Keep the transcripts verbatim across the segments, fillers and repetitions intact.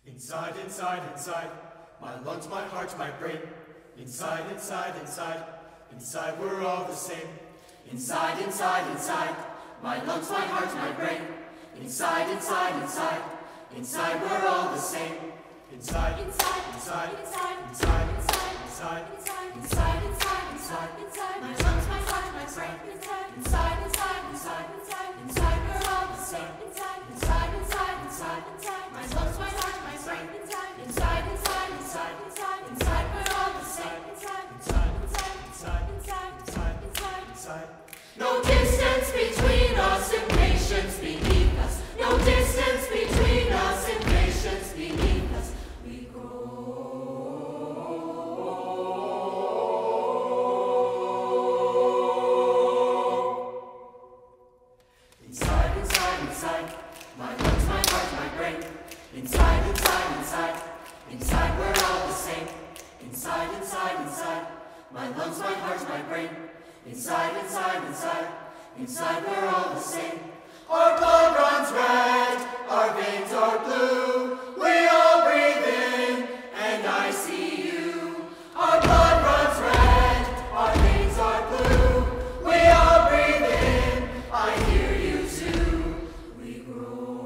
Inside, inside, inside, my lungs, my heart, my brain. Inside, inside, inside, inside we're all the same. Inside, inside, inside, my lungs, my heart, my brain. Inside, inside, inside, inside we're all the same. Inside, inside, inside, inside, inside, inside, inside, inside, inside, inside, inside, my lungs, my heart, my brain. Inside, inside, inside, inside, inside we're all the same. Inside, inside, inside, inside, inside, my lungs, my heart, my brain. Inside, inside, inside, inside, inside, inside we're all the same. Inside, inside, inside, inside, inside, inside, inside, inside. No distance between us and patience beneath us. No distance between us and patience beneath us. We grow. Inside, inside, inside, my lungs, my heart, my brain. Inside, inside, inside, inside we're all the same. Inside, inside, inside, my lungs, my heart, my brain. Inside, inside, inside, inside we're all the same. Our blood runs red, our veins are blue. We all breathe in, and I see you. Our blood runs red, our veins are blue. We all breathe in, I hear you too. We grow.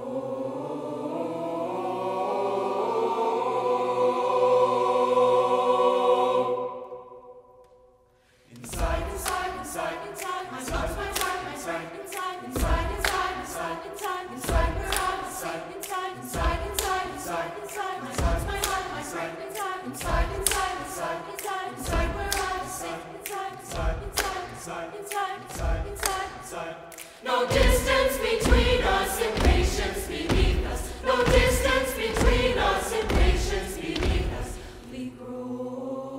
Inside, inside, inside, inside, my lungs, my heart, my brain. Inside, inside, inside, inside, inside, inside, we're all the same. Inside, inside, inside, inside, inside, my lungs, my heart, my brain. Inside, inside, inside, inside, inside, inside, we're all the same. Inside, inside, inside, inside, inside, inside, inside, inside. No distance between us and patience beneath us. No distance between us and patience beneath us. We grow.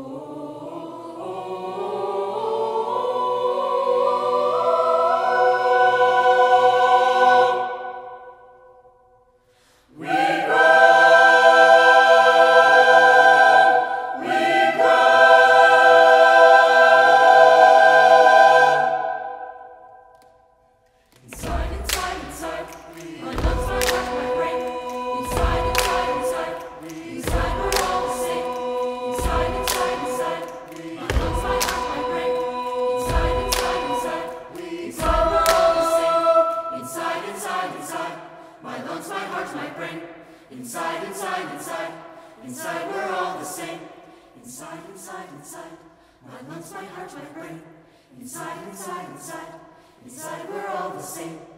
Inside, inside, inside, inside we're all the same. Inside, inside, inside, my lungs, my heart, my brain. Inside, inside, inside, inside we're all the same.